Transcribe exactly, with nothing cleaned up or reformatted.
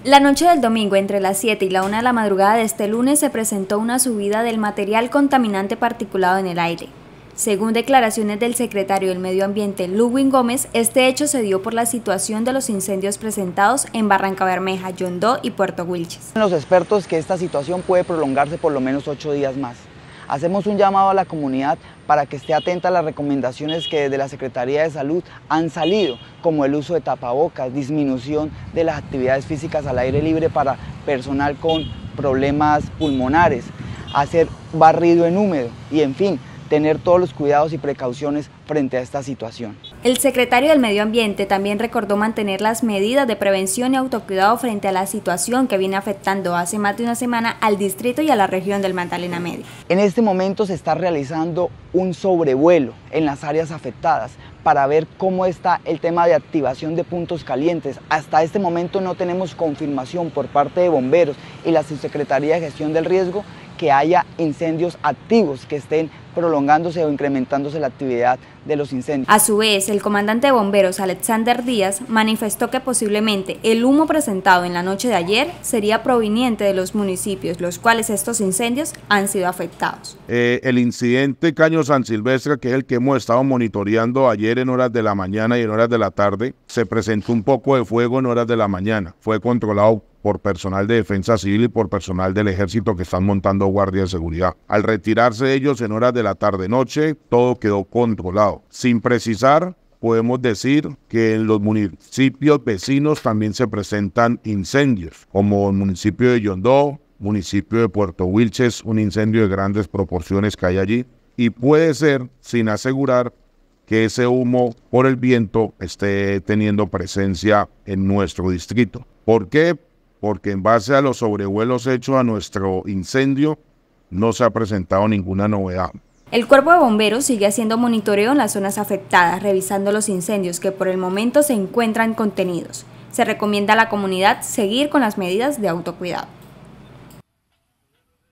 La noche del domingo, entre las siete y la una de la madrugada de este lunes, se presentó una subida del material contaminante particulado en el aire. Según declaraciones del secretario del Medio Ambiente, Ludwig Gómez, este hecho se dio por la situación de los incendios presentados en Barrancabermeja, Yondó y Puerto Wilches. Los expertos que esta situación puede prolongarse por lo menos ocho días más. Hacemos un llamado a la comunidad para que esté atenta a las recomendaciones que desde la Secretaría de Salud han salido, como el uso de tapabocas, disminución de las actividades físicas al aire libre para personal con problemas pulmonares, hacer barrido en húmedo y, en fin, tener todos los cuidados y precauciones frente a esta situación. El secretario del Medio Ambiente también recordó mantener las medidas de prevención y autocuidado frente a la situación que viene afectando hace más de una semana al distrito y a la región del Magdalena Medio. En este momento se está realizando un sobrevuelo en las áreas afectadas para ver cómo está el tema de activación de puntos calientes. Hasta este momento no tenemos confirmación por parte de bomberos y la Subsecretaría de Gestión del Riesgo que haya incendios activos que estén prolongándose o incrementándose la actividad de los incendios. A su vez, el comandante de bomberos, Alexander Díaz, manifestó que posiblemente el humo presentado en la noche de ayer sería proveniente de los municipios, los cuales estos incendios han sido afectados. Eh, el incidente Caño San Silvestre, que es el que hemos estado monitoreando ayer en horas de la mañana y en horas de la tarde, se presentó un poco de fuego en horas de la mañana. Fue controlado por personal de defensa civil y por personal del ejército que están montando guardia de seguridad. Al retirarse ellos en horas de la tarde-noche, todo quedó controlado. Sin precisar, podemos decir que en los municipios vecinos también se presentan incendios, como el municipio de Yondó, municipio de Puerto Wilches, un incendio de grandes proporciones que hay allí, y puede ser, sin asegurar, que ese humo por el viento esté teniendo presencia en nuestro distrito. ¿Por qué? Porque en base a los sobrevuelos hechos a nuestro incendio, no se ha presentado ninguna novedad. El Cuerpo de Bomberos sigue haciendo monitoreo en las zonas afectadas, revisando los incendios que por el momento se encuentran contenidos. Se recomienda a la comunidad seguir con las medidas de autocuidado.